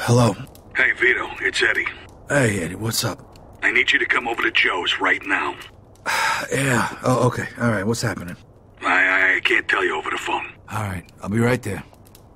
Hello. Hey, Vito, it's Eddie. Hey, Eddie, what's up? I need you to come over to Joe's right now. Yeah. Oh, okay. All right, what's happening? I can't tell you over the phone. All right, I'll be right there.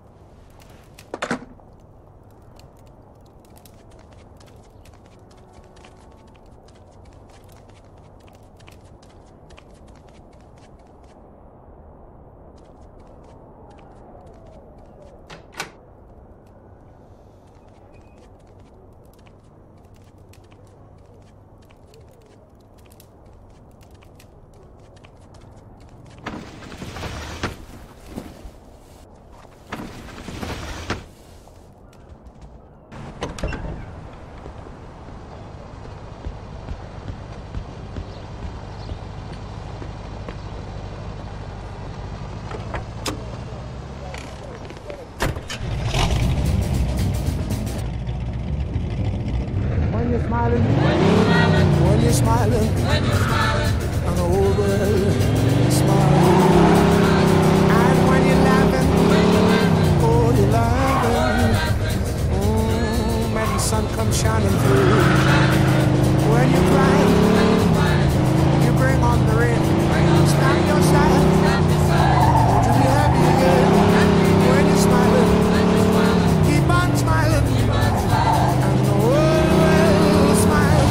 When you're smiling, when you're smiling, and the whole world is smiling. And when you're laughing, oh, you're laughing. And the sun comes shining through. When you're crying, you bring on the rain. Snap your side, won't you be happy again? When you're smiling, keep on smiling. And the world will smile.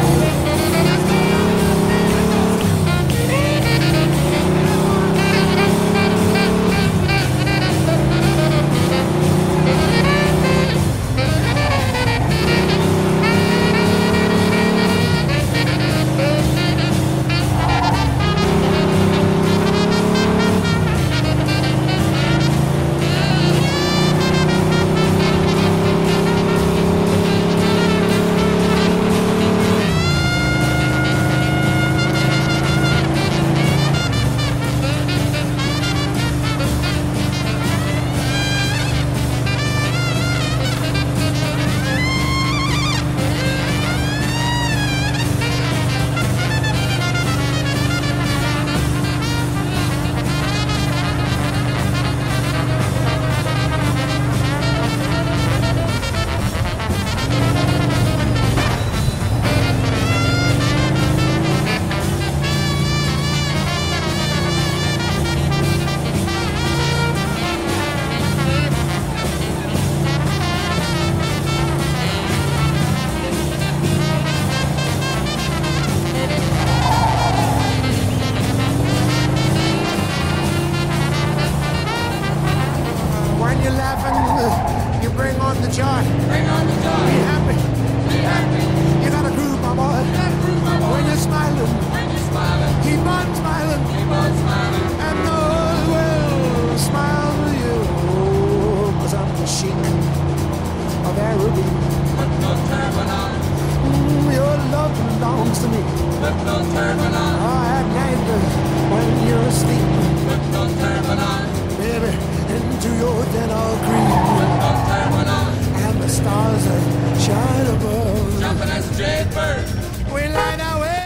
When you're laughing, you bring on the joy. Be happy. You gotta groove, my boy. When you're smiling, keep on smiling. And the whole world will smile with you. 'Cause I'm the chic of Araby. Your love belongs to me. At night when you're asleep, baby, into your den I'll creep. And the stars that shine above, jumping as a jaybird, we light our way.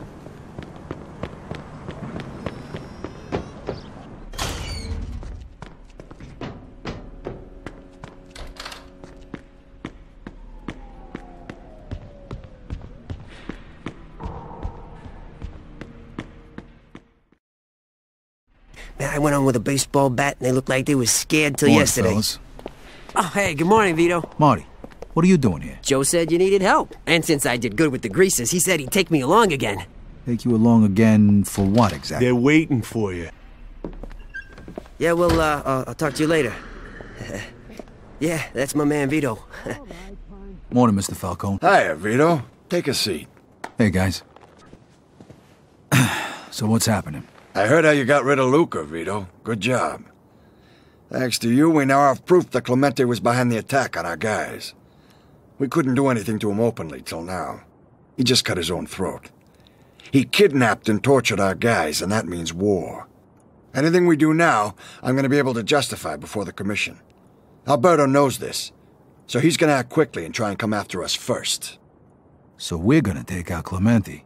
Man, I went on with a baseball bat and they looked like they was scared till Morning, yesterday. fellas. Oh, hey, good morning, Vito. Marty, what are you doing here? Joe said you needed help. And since I did good with the greasers, he said he'd take me along again. Take you along again for what exactly? They're waiting for you. Yeah, well, I'll talk to you later. Yeah, that's my man, Vito. Morning, Mr. Falcone. Hiya, Vito. Take a seat. Hey, guys. So what's happening? I heard how you got rid of Luca, Vito. Good job. Thanks to you, we now have proof that Clemente was behind the attack on our guys. We couldn't do anything to him openly till now. He just cut his own throat. He kidnapped and tortured our guys, and that means war. Anything we do now, I'm going to be able to justify before the Commission. Alberto knows this, so he's going to act quickly and try and come after us first. So we're gonna take out Clemente.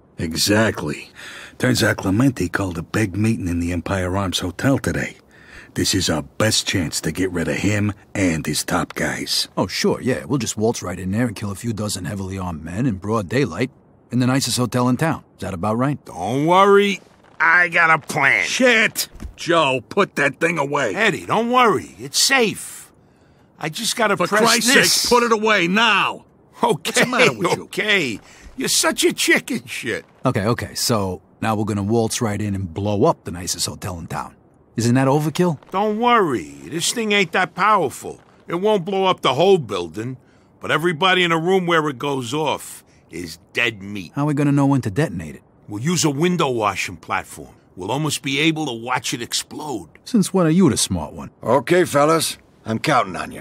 Exactly. Turns out Clemente called a big meeting in the Empire Arms Hotel today. This is our best chance to get rid of him and his top guys. Oh, sure, yeah. We'll just waltz right in there and kill a few dozen heavily armed men in broad daylight in the nicest hotel in town. Is that about right? Don't worry. I got a plan. Shit! Joe, put that thing away. Eddie, don't worry. It's safe. I just gotta For press Christ's this. sake, put it away now. Okay, What's the matter with you? okay. You're such a chicken shit. Okay, so now we're gonna waltz right in and blow up the nicest hotel in town. Isn't that overkill? Don't worry. This thing ain't that powerful. It won't blow up the whole building, but everybody in the room where it goes off is dead meat. How are we gonna know when to detonate it? We'll use a window washing platform. We'll almost be able to watch it explode. Since when are you the smart one? Okay, fellas. I'm counting on you.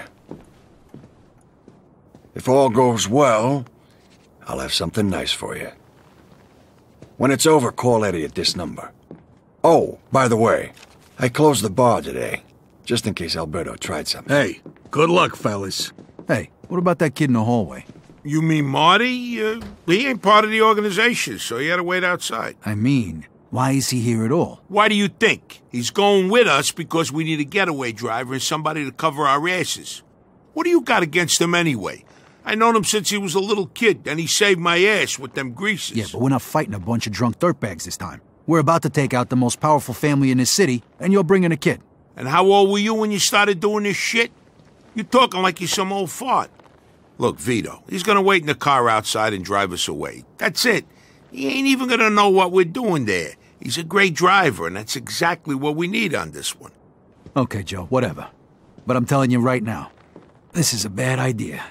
If all goes well, I'll have something nice for you. When it's over, call Eddie at this number. Oh, by the way, I closed the bar today, just in case Alberto tried something. Hey, good luck, fellas. Hey, what about that kid in the hallway? You mean Marty? He ain't part of the organization, so he had to wait outside. I mean, why is he here at all? Why do you think? He's going with us because we need a getaway driver and somebody to cover our asses. What do you got against him anyway? I known him since he was a little kid, and he saved my ass with them greases. Yeah, but we're not fighting a bunch of drunk dirtbags this time. We're about to take out the most powerful family in this city, and you're bringing a kid. And how old were you when you started doing this shit? You're talking like you're some old fart. Look, Vito, he's gonna wait in the car outside and drive us away. That's it. He ain't even gonna know what we're doing there. He's a great driver, and that's exactly what we need on this one. Okay, Joe, whatever. But I'm telling you right now, this is a bad idea.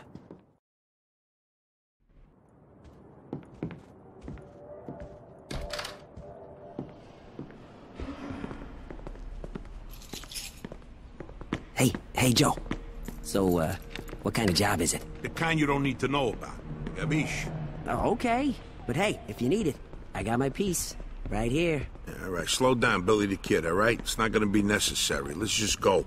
Hey, Joe. So, what kind of job is it? The kind you don't need to know about. Gabish. Oh, okay. But hey, if you need it, I got my piece. Right here. All right, slow down, Billy the Kid, all right? It's not gonna be necessary. Let's just go.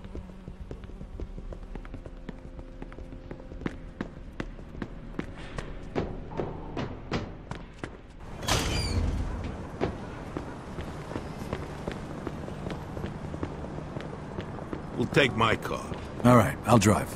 We'll take my car. All right, I'll drive.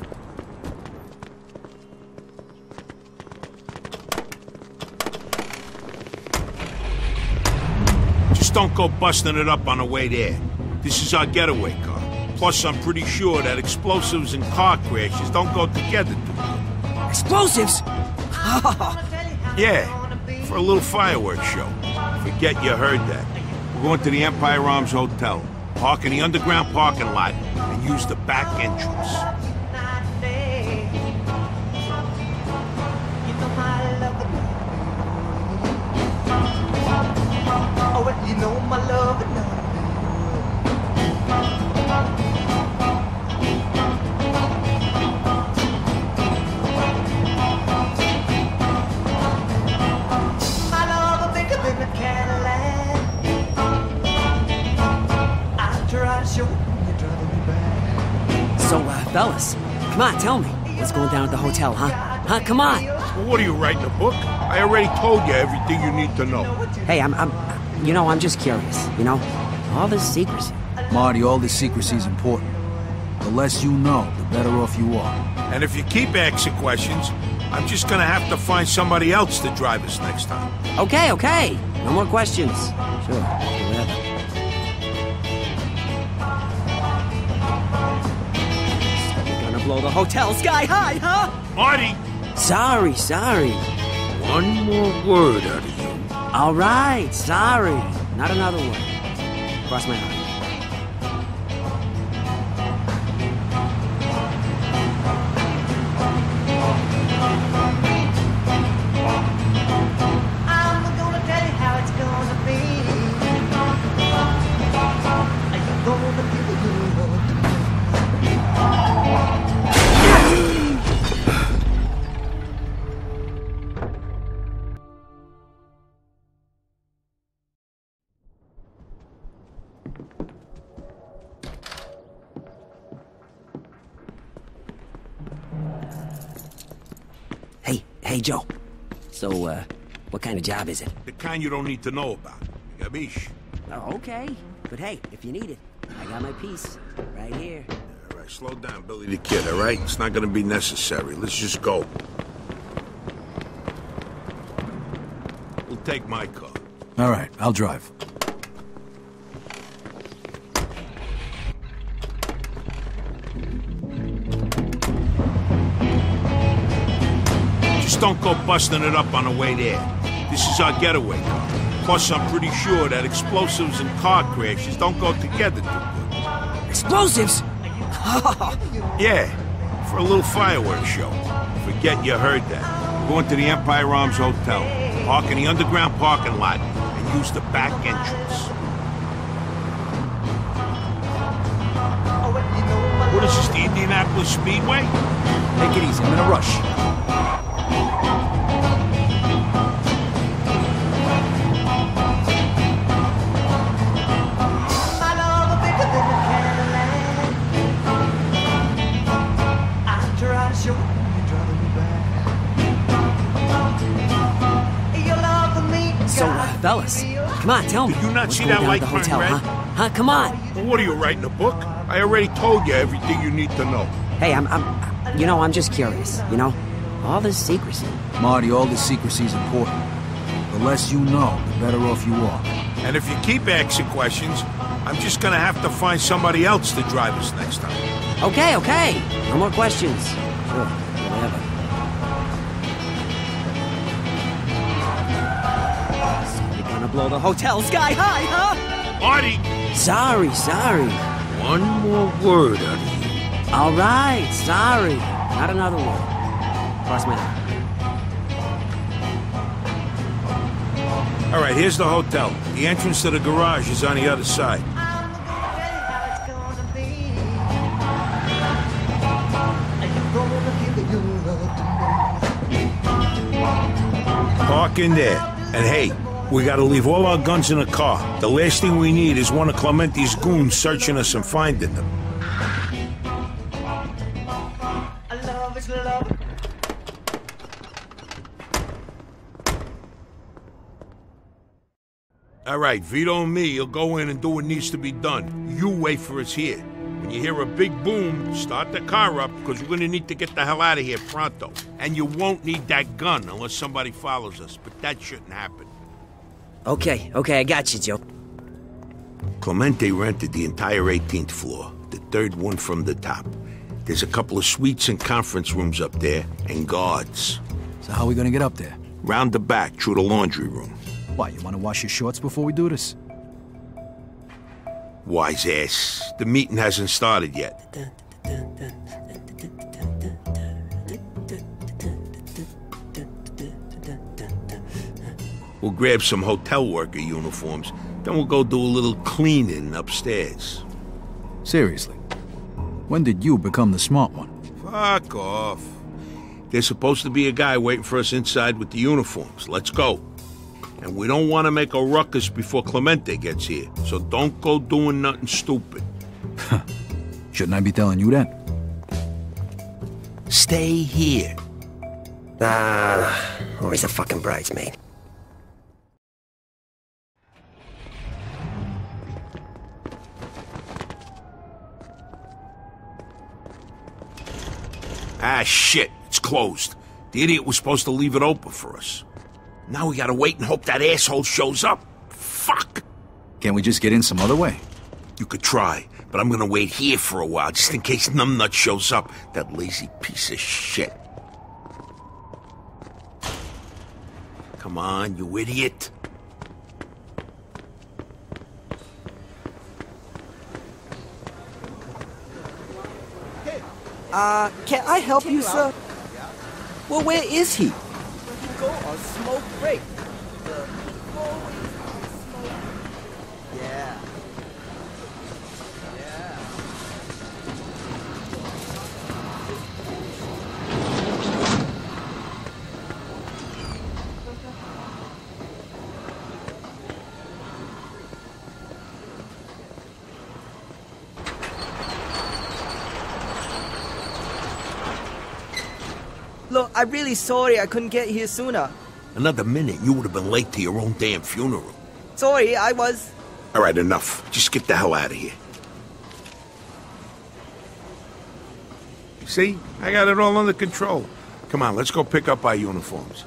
Just don't go busting it up on the way there. This is our getaway car. Plus, I'm pretty sure that explosives and car crashes don't go together too well. Explosives? Yeah, for a little fireworks show. Forget you heard that. We're going to the Empire Arms Hotel. Park in the underground parking lot and use the back entrance. You know my love enough. My love bigger than a Cadillac. I try to show you driving me back. So, fellas, come on, tell me. What's going down at the hotel, huh? Huh, come on. Well, what are you, writing a book? I already told you everything you need to know. Hey, I'm just curious, All this secrecy. Marty, all this secrecy is important. The less you know, the better off you are. And if you keep asking questions, I'm just gonna have to find somebody else to drive us next time. Okay. No more questions. Sure, whatever. So we're gonna blow the hotel sky high, huh? Marty! Sorry. One more word out of you. All right, sorry. Not another word. Cross my heart. I'm gonna tell you how it's gonna be. Are you gonna give a good love to me? Hey, Joe. So, what kind of job is it? The kind you don't need to know about. Gabish. Oh, okay. But hey, if you need it, I got my piece. Right here. All right, slow down, Billy the Kid, all right? It's not gonna be necessary. Let's just go. We'll take my car. All right, I'll drive. Just don't go busting it up on the way there. This is our getaway. Plus, I'm pretty sure that explosives and car crashes don't go together too good. Explosives? Yeah, for a little fireworks show. Forget you heard that. We're going to the Empire Arms Hotel. Park in the underground parking lot and use the back entrance. What is this, the Indianapolis Speedway? Take it easy, I'm in a rush. So, fellas, come on, tell me. Did you not What's see going that down light at the turn hotel, red? Huh? Come on. Well, what are you, writing a book? I already told you everything you need to know. Hey, I'm just curious, All this secrecy. Marty, all this secrecy's important. The less you know, the better off you are. And if you keep asking questions, I'm just gonna have to find somebody else to drive us next time. Okay. No more questions. Sure, whatever. So you're gonna blow the hotel sky high, huh? Marty! Sorry. One more word out of you. All right, sorry. Not another one. Cross my heart. All right, here's the hotel. The entrance to the garage is on the other side. Park in there. And hey, we gotta leave all our guns in the car. The last thing we need is one of Clemente's goons searching us and finding them. All right, Vito and me will go in and do what needs to be done. You wait for us here. When you hear a big boom, start the car up, because we're going to need to get the hell out of here pronto. And you won't need that gun unless somebody follows us, but that shouldn't happen. Okay, I got you, Joe. Clemente rented the entire 18th floor, the third one from the top. There's a couple of suites and conference rooms up there, and guards. So how are we gonna get up there? Round the back, through the laundry room. Why, you wanna wash your shorts before we do this? Wise ass. The meeting hasn't started yet. We'll grab some hotel worker uniforms, then we'll go do a little cleaning upstairs. Seriously, when did you become the smart one? Fuck off. There's supposed to be a guy waiting for us inside with the uniforms. Let's go. And we don't want to make a ruckus before Clemente gets here, so don't go doing nothing stupid. Shouldn't I be telling you that? Stay here. Always a fucking bridesmaid. Ah, shit. It's closed. The idiot was supposed to leave it open for us. Now we gotta wait and hope that asshole shows up. Fuck! Can't we just get in some other way? You could try, but I'm gonna wait here for a while, just in case Numbnut shows up. That lazy piece of shit. Come on, you idiot. Can I help you, sir? Well, where is he? Go on smoke break. Yeah. Look, I'm really sorry I couldn't get here sooner. Another minute, you would have been late to your own damn funeral. Sorry, I was... All right, enough. Just get the hell out of here. See? I got it all under control. Come on, let's go pick up our uniforms.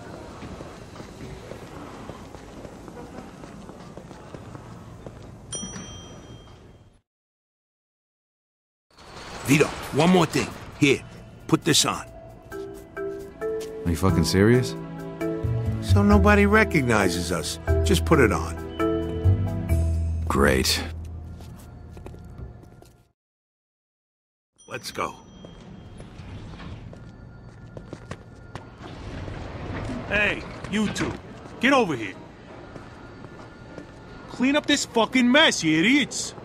Vito, one more thing. Here, put this on. Are you fucking serious? So nobody recognizes us. Just put it on. Great. Let's go. Hey, you two. Get over here. Clean up this fucking mess, you idiots.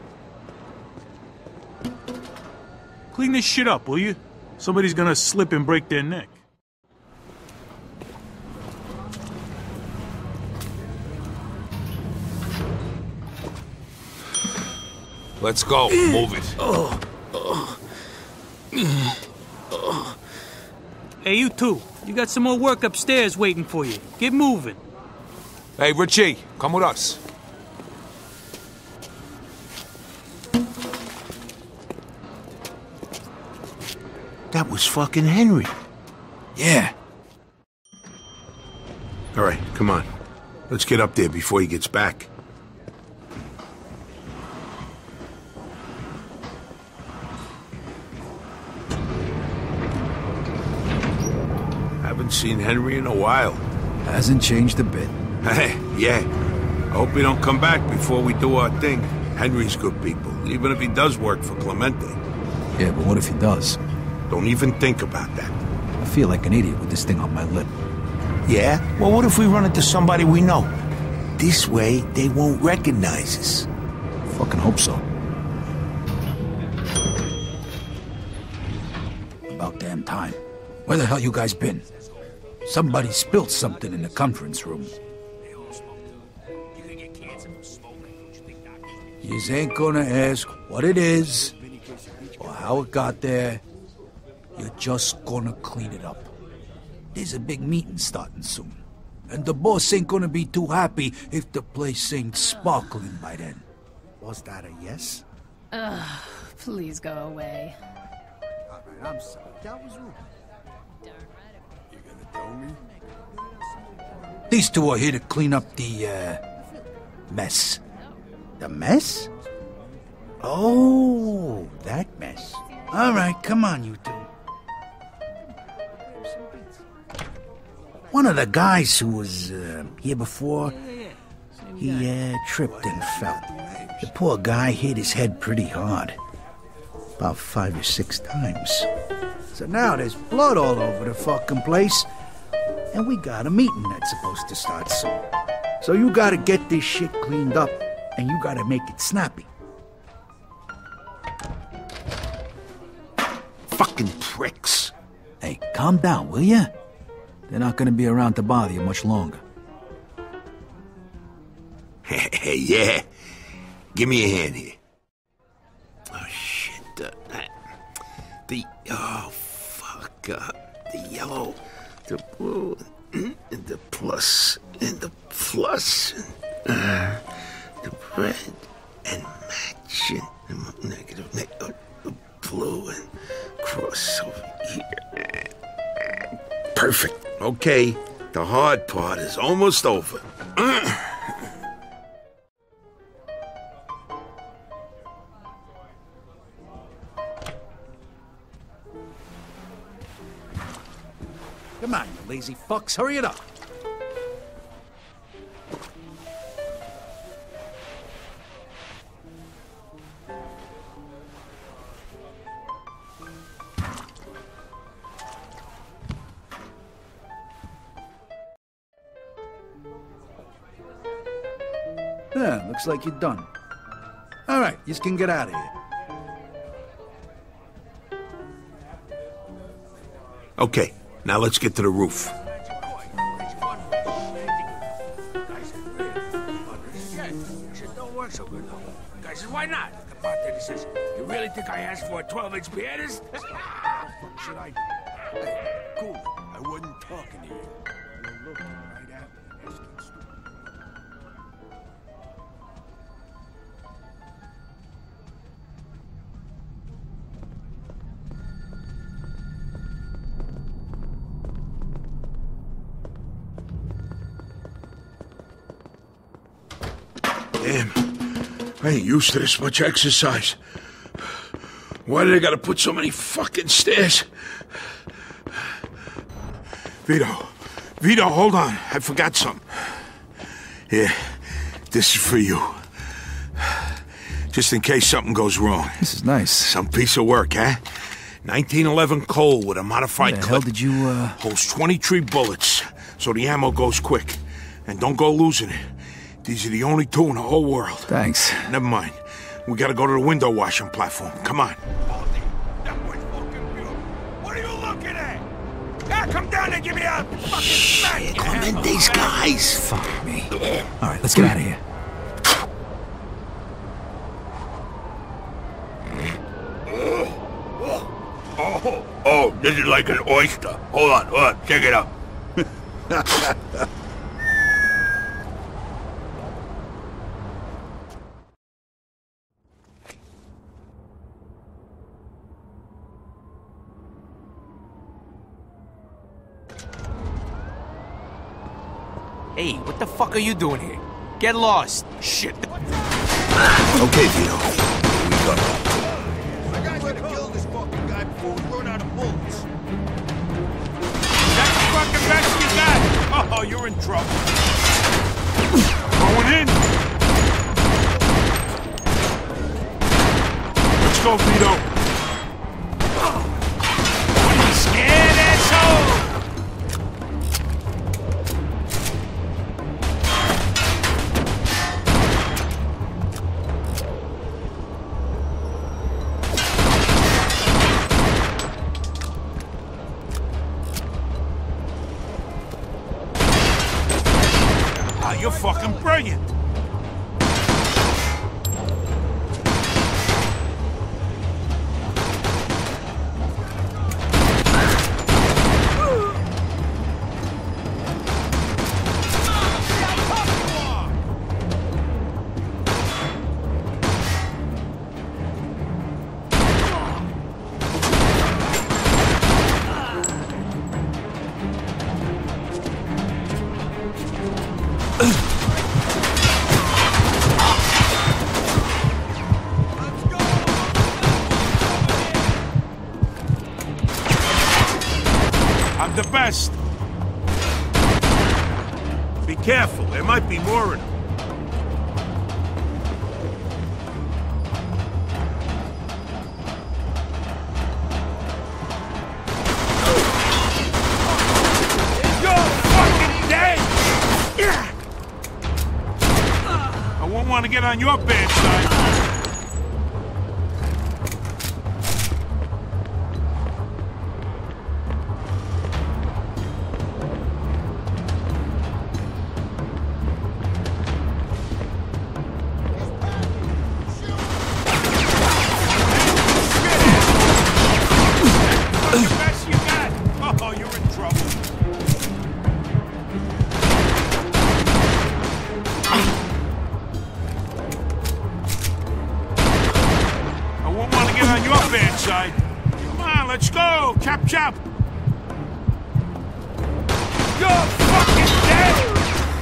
Clean this shit up, will you? Somebody's gonna slip and break their neck. Let's go. Move it. Hey, you two. You got some more work upstairs waiting for you. Get moving. Hey, Richie, come with us. That was fucking Henry. Yeah. All right, come on. Let's get up there before he gets back. Haven't seen Henry in a while. Hasn't changed a bit. Hey, yeah. I hope he don't come back before we do our thing. Henry's good people, even if he does work for Clemente. Yeah, but what if he does? Don't even think about that. I feel like an idiot with this thing on my lip. Yeah? Well, what if we run into somebody we know? This way, they won't recognize us. Fucking hope so. About damn time. Where the hell you guys been? Somebody spilled something in the conference room. Yous ain't gonna ask what it is or how it got there. You're just gonna clean it up. There's a big meeting starting soon. And the boss ain't gonna be too happy if the place ain't sparkling by then. Was that a yes? Ugh, please go away. All right, I'm sorry. That was rude. You gonna tell me? These two are here to clean up the, mess. The mess? Oh, that mess. All right, come on, you two. One of the guys who was here before, he tripped and fell. The poor guy hit his head pretty hard. About 5 or 6 times. So now there's blood all over the fucking place. And we got a meeting that's supposed to start soon. So you gotta get this shit cleaned up, and you gotta make it snappy. Fucking pricks. Hey, calm down, will ya? They're not gonna be around to bother you much longer. Hey, yeah. Give me a hand here. Oh, shit. Oh, fuck. The yellow, the blue, and the plus, and the plus, and the red, and match, and the negative, the blue, and cross over here. Perfect. Okay, the hard part is almost over. Come on, you lazy fucks, hurry it up. Yeah, looks like you're done. All right, you can get out of here. Okay, now let's get to the roof. Shit don't work so good, though. Guys, why not? The bartender says, you really think I asked for a 12-inch pianist? Should I? Hey, cool. I wasn't talking to you. You're looking right at me, asking stupid. I ain't used to this much exercise. Why do they gotta put so many fucking stairs? Vito, hold on. I forgot something. Here, this is for you. Just in case something goes wrong. This is nice. Some piece of work, huh? 1911 Colt with a modified Where the clip. hell did you, Holds 23 bullets, so the ammo goes quick. And don't go losing it. These are the only two in the whole world. Thanks. Never mind. We gotta go to the window washing platform. Come on. What are you looking at? Yeah, come down and give me a fucking smack. Clemente's guys. Fuck me. All right, let's get out of here. Oh, this is like an oyster. Hold on, check it out. Hey, what the fuck are you doing here? Get lost. Shit. Okay, Vito. We go. I gotta kill this fucking guy before we run out of bullets. That's the fucking best you got. Oh, you're in trouble. Going in. Let's go, Vito. What are you scared, asshole? You're fucking brilliant. I'm the best. Be careful, there might be more in them. You're fucking dead! I won't want to get on your bad side. Come on, let's go! Chop, chop! You're fucking dead!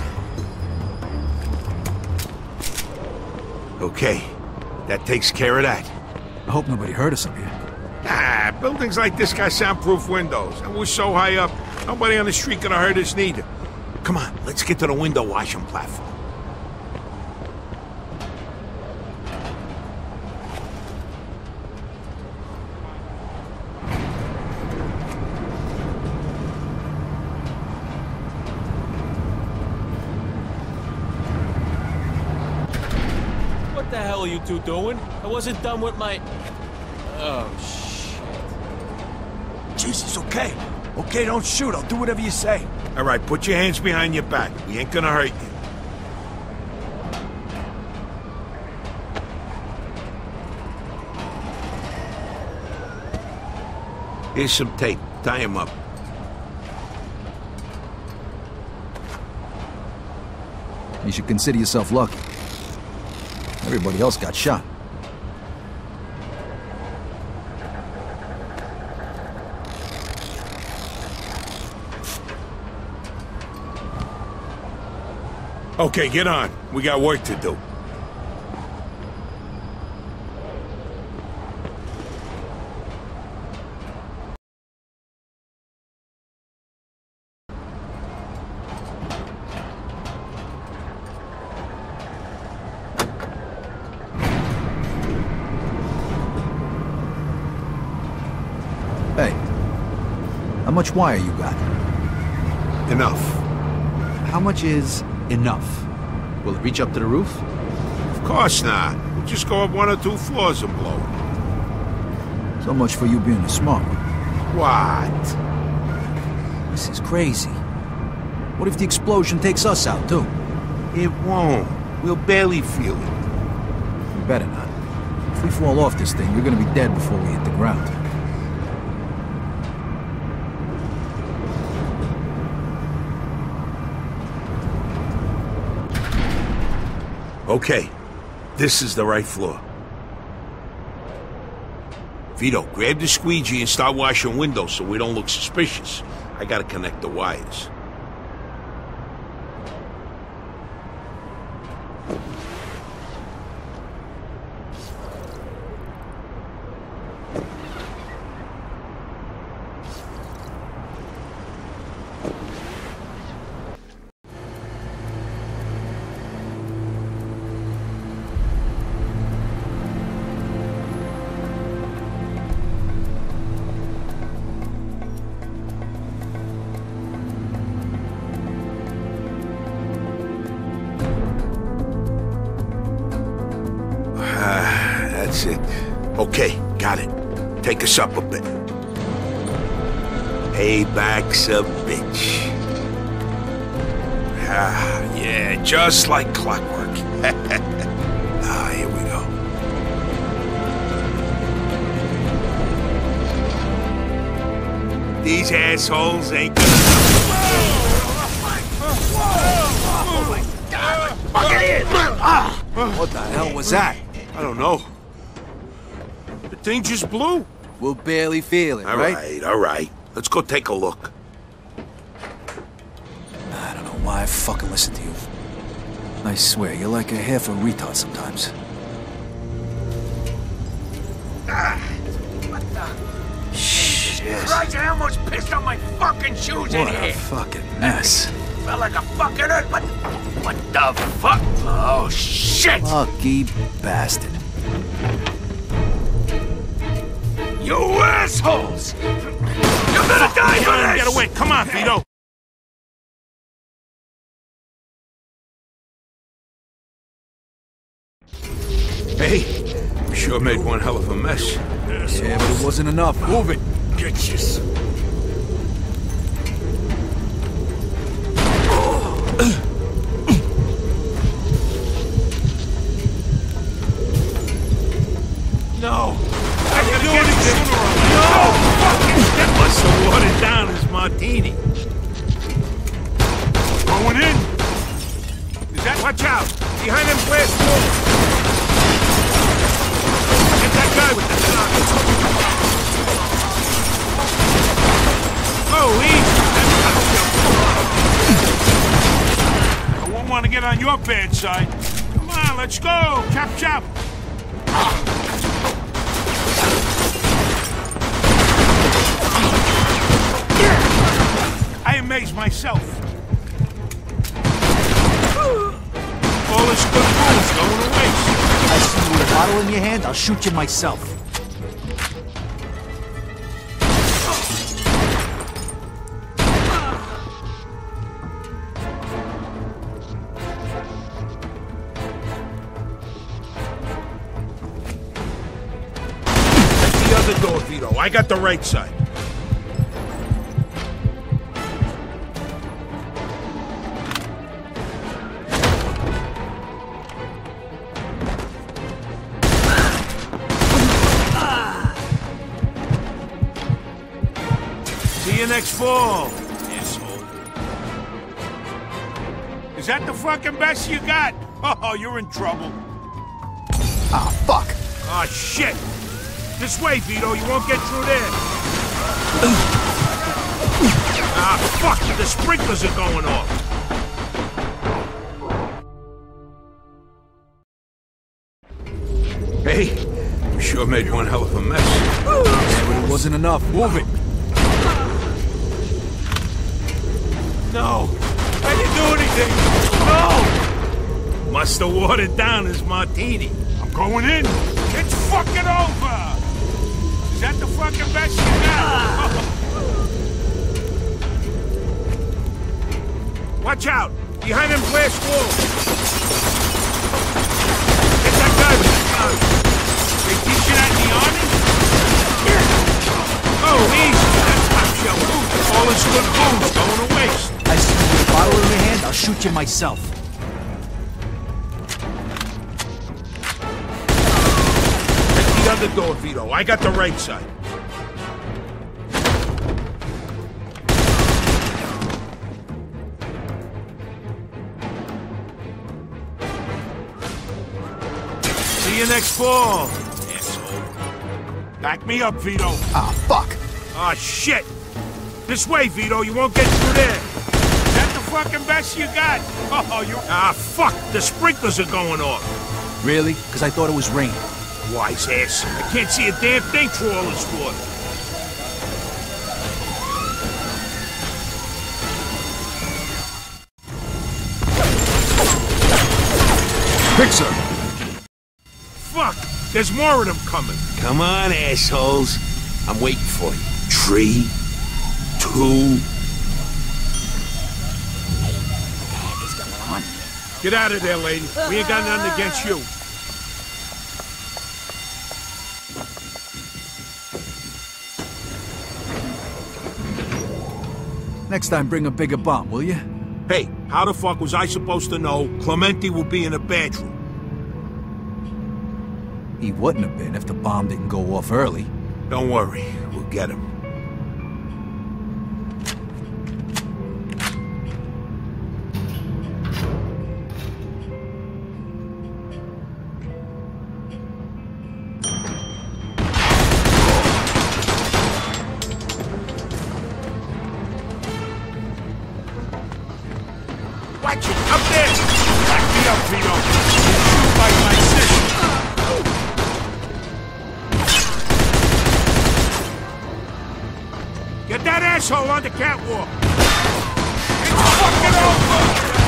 Okay, that takes care of that. I hope nobody heard us up here. Ah, buildings like this got soundproof windows, and we're so high up, nobody on the street could have heard us neither. Come on, let's get to the window washing platform. What the hell are you two doing? I wasn't done with my... Oh, shit. Jesus, okay. Okay, don't shoot. I'll do whatever you say. All right, put your hands behind your back. We ain't gonna hurt you. Here's some tape. Tie him up. You should consider yourself lucky. Everybody else got shot. Okay, get on. We got work to do. much wire you got? Enough. How much is enough? Will it reach up to the roof? Of course not. We'll just go up 1 or 2 floors and blow it. So much for you being a smart one. What? This is crazy. What if the explosion takes us out, too? It won't. We'll barely feel it. You better not. If we fall off this thing, you're gonna be dead before we hit the ground. Okay. This is the right floor. Vito, grab the squeegee and start washing windows so we don't look suspicious. I gotta connect the wires. That's it. Okay, got it. Take us up a bit. Payback's a bitch. Ah, yeah, just like clockwork. Ah, here we go. These assholes ain't gonna... Oh my God! Fucking in! What the hell was that? I don't know. The thing just blew. We'll barely feel it, right? All right. Let's go take a look. I don't know why I fucking listen to you. I swear, you're like a half a retard sometimes. What the? Shit. Christ, I almost pissed on my fucking shoes in What a here. fucking mess. Felt like a fucking earth, but what the fuck? Oh, shit! Lucky bastard. You assholes! You're gonna die for this! Get away! Come on, Vito! Hey, we sure made one hell of a mess. Yeah, but it wasn't enough. Move it. Get this. No! I can do it sooner or later. No! Fucking shit must have watered down his martini. Going in. Is that... Watch out! Behind them glass doors. Get that guy with the gun. Oh, easy. I won't want to get on your bad side. Come on, let's go. Chop, chop. I amaze myself. All this good food is going to waste. I see you with a bottle in your hand, I'll shoot you myself. That's the other door, Vito. I got the right side. See you next fall, asshole. Is that the fucking best you got? Oh, you're in trouble. Ah, fuck. Ah, shit. This way, Vito. You won't get through there. Ah, fuck. The sprinklers are going off. Hey, we sure made one hell of a mess. Yeah, but it wasn't enough. Move it. No. I didn't do anything. No. Must have watered down his martini. I'm going in. It's fucking over. Is that the fucking best you got? Watch out! Behind them glass walls! Get that guy with the gun! They teach you that in the army? Oh, easy! That's top shelf booze. All this good booze going to waste. I see you with a bottle in your hand, I'll shoot you myself. Take the other door, Vito. I got the right side. See you next fall, asshole. Back me up, Vito. Ah, fuck. Ah, shit. This way, Vito. You won't get through there. Is that the fucking best you got? Oh, you... Ah, fuck. The sprinklers are going off. Really? Because I thought it was raining. Wise ass. I can't see a damn thing through all this water. Fixer! Fuck! There's more of them coming. Come on, assholes. I'm waiting for you. 3, 2... Get out of there, lady. We ain't got nothing against you. Next time, bring a bigger bomb, will you? Hey, how the fuck was I supposed to know Clemente will be in the bathroom? He wouldn't have been if the bomb didn't go off early. Don't worry, we'll get him. Watch it! Up there! Back me up, Vito! Shoot like my sister! Get that asshole on the catwalk! It's fucking over!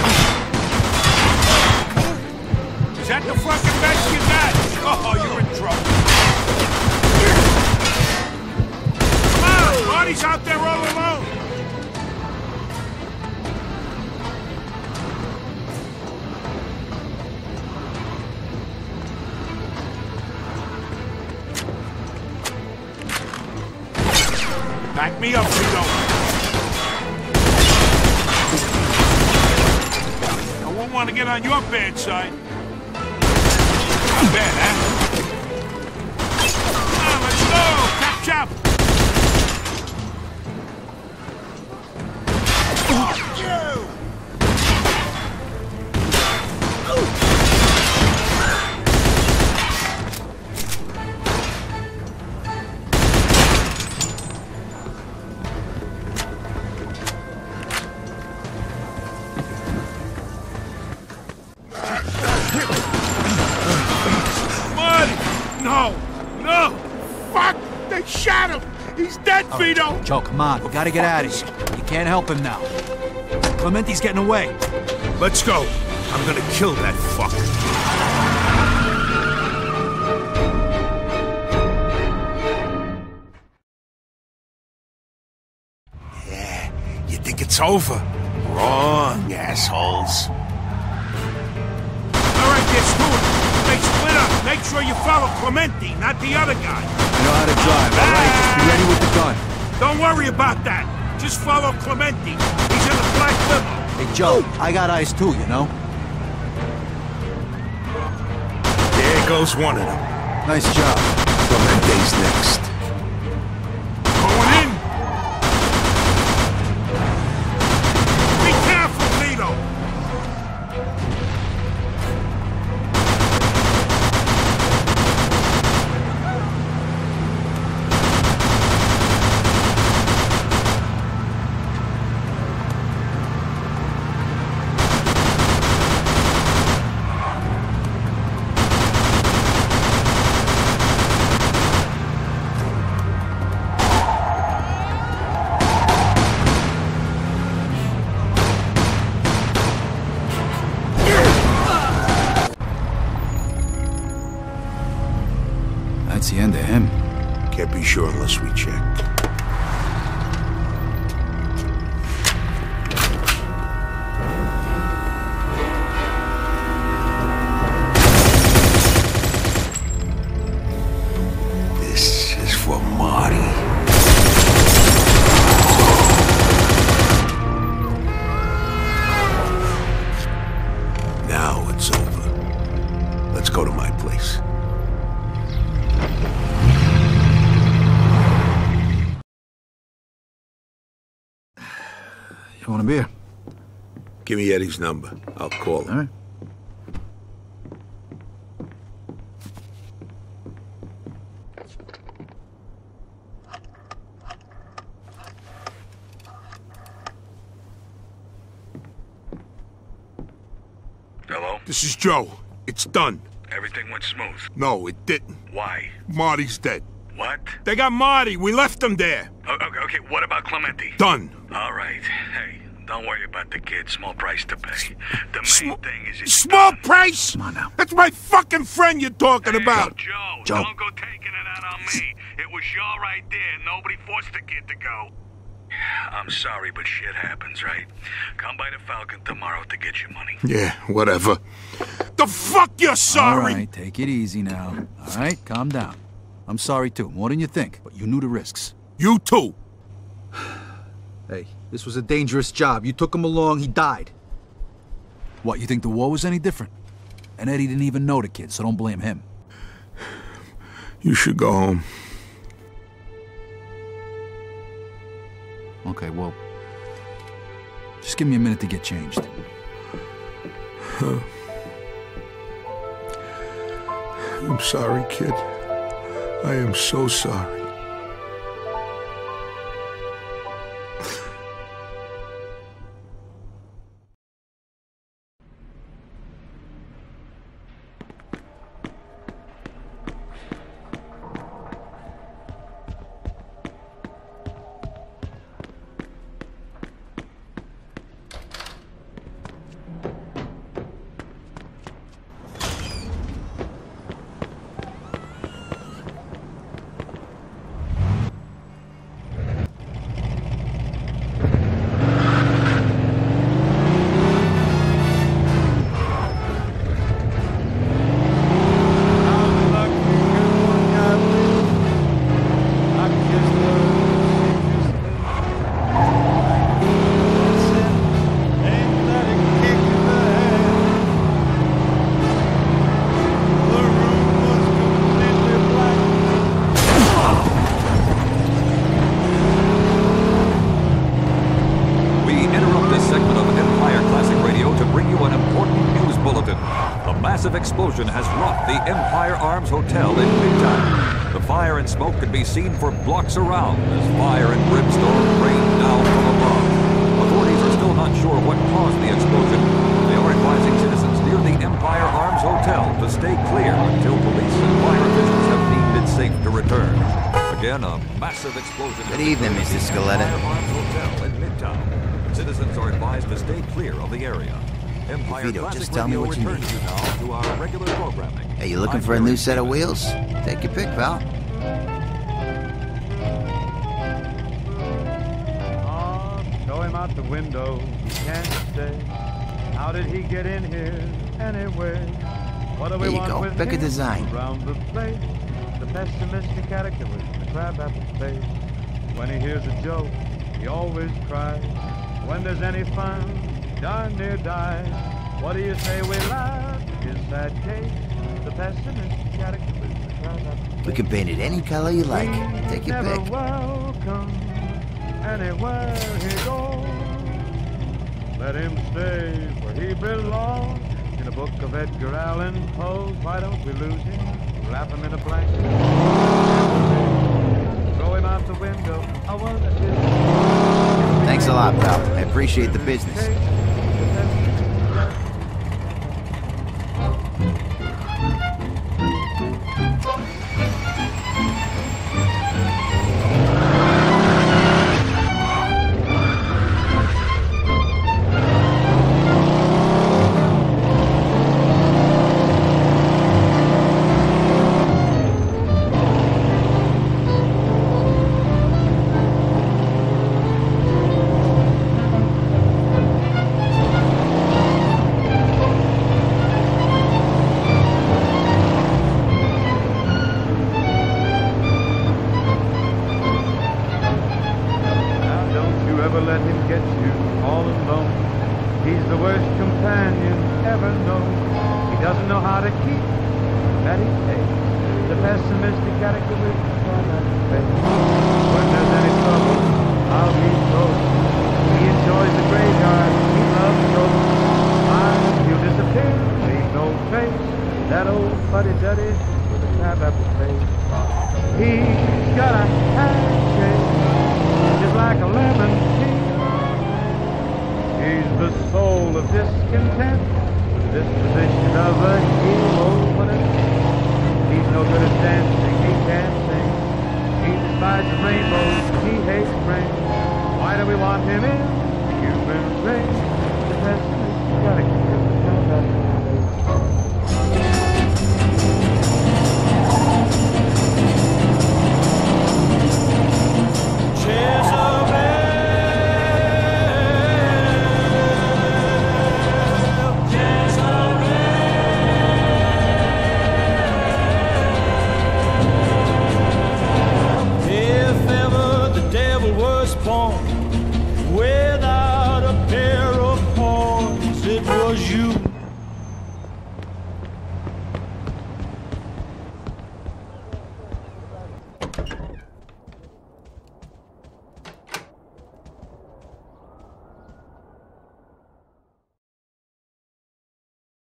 Is that the fucking best you got? Oh, you're in trouble. Come on! Marty's out there all alone! Back me up, Vito. I won't want to get on your bad side. Not bad, huh? Come on, let's go! Chop, chop! Fuck you! No! No! Fuck! They shot him! He's dead, Vito! Joe, come on. We gotta get out of here. You can't help him now. Clemente's getting away. Let's go. I'm gonna kill that fucker. Yeah, you think it's over? Wrong, assholes. All right, get to it. They split up. Make sure you follow Clemente, not the other guy. You know how to drive, all right? Just be ready with the gun. Don't worry about that. Just follow Clemente. He's in the black limo. Hey, Joe, I got eyes too, you know? There goes one of them. Nice job. Clemente's next. Going in. Be careful, Vito. That's the end of him. Can't be sure unless we check. Want a beer? Give me Eddie's number. I'll call him. All right. Hello? This is Joe. It's done. Everything went smooth. No, it didn't. Why? Marty's dead. What? They got Marty. We left him there. Okay, what about Clemente? Done. All right. Hey, don't worry about the kid. Small price to pay. The main thing is it's Small price? Come on now. That's my fucking friend you're talking about. Joe, Joe. Don't go taking it out on me. It was y'all right there. Nobody forced the kid to go. I'm sorry, but shit happens, right? Come by the Falcon tomorrow to get your money. Yeah, whatever. The fuck you're sorry? All right, take it easy now. All right, calm down. I'm sorry too, more than you think, but you knew the risks. You too. Hey, this was a dangerous job. You took him along, he died. What, you think the war was any different? And Eddie didn't even know the kid, so don't blame him. You should go home. Okay, well, just give me a minute to get changed. I'm sorry, kid. I am so sorry. Explosion has rocked the Empire Arms Hotel in Midtown. The fire and smoke could be seen for blocks around as fire and brimstone rained down from above. Authorities are still not sure what caused the explosion. They are advising citizens near the Empire Arms Hotel to stay clear until police and fire officials have deemed it safe to return. Again, a massive explosion. Good evening, Mr. Scaletta. Empire Arms Hotel in Midtown. Citizens are advised to stay clear of the area. Empire Vito, Classic just tell me Radio what you need. returns now to our regular programming. Hey, you looking for a new set of wheels? Take your pick, pal. Throw him out the window, he can't stay. How did he get in here anyway? What do we There you want go. with Pick a him design. around the place? The pessimistic character with the crabapple face. When he hears a joke, he always cries. When there's any fun, darn near dies. What do you say we laugh? His sad case, the pessimistic character with the crabapple. We can paint it any color you like. Take your Never pick. welcome anywhere he goes. Let him stay where he belongs. In a book of Edgar Allan Poe, why don't we lose him? Wrap him in a blanket. Throw him out the window. I want to kiss. Thanks a lot, pal. I appreciate the business. When there's any trouble, how he goes. He enjoys the great He's got a handshake just like a lemon peel. He's the soul of discontent, the disposition of a hero. But he's no good at dancing.